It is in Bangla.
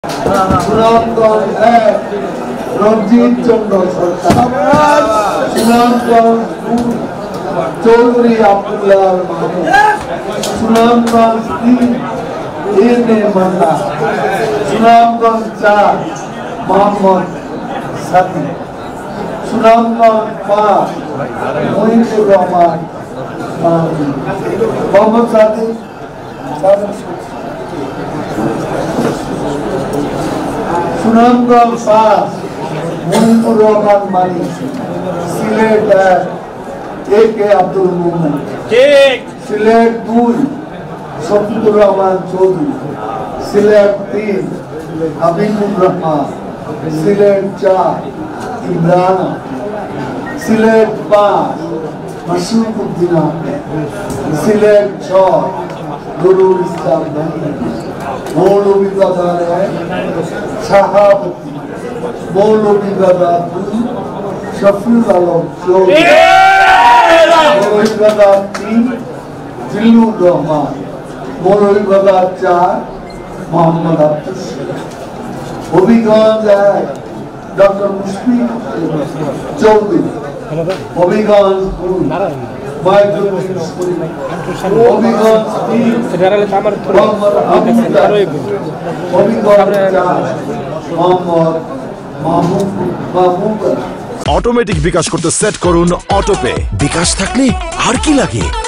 সুনামগঞ্জ এক রঞ্জিত চন্দ্র সরকার, সুনামগঞ্জ দুই চৌধুরী আব্দুল্লাহ মাহমুদ, সুনামগঞ্জ তিন এ মান্না, সুনামগঞ্জ চার মোহাম্মদ সাথী, সুনামগঞ্জ পাঁচ মহিবুর রহমান মোহাম্মদ সাথী, সুনামগঞ্জ পাঁচ মহিবুর রহমান মানি, সিলেট এক এ আব্দুল মোহাম্মদ, সিলেট দুই শফিকুর রহমান চৌধুরী, সিলেট তিন হাবিবুর রহমান, সিলেট চার ইমরান, সিলেট পাঁচ মাসুকুদ্দিন আহমেদ, সিলেট ছয় নুরুল ইসলাম মৌলভীবাজার এক শাহাবুদ্দিন, মৌলভীবাজার দুই শফিউল আলম চৌধুরী, মৌলভীবাজার তিন জিল্লুর রহমান, মৌলভীবাজার চার মোহাম্মদ আব্দুল হবিগঞ্জ এক ডক্টর মুশফিক চৌধুরী, হবিগঞ্জ দুই মাইজুদ্দিন হবিগঞ্জ তিন মোহাম্মদ আবুল, হবিগঞ্জ চার মোহাম্মদ মাহমুদ। অটোমেটিক বিকাশ করতে সেট করুন অটোপে। বিকাশ থাকলে আর কি লাগে।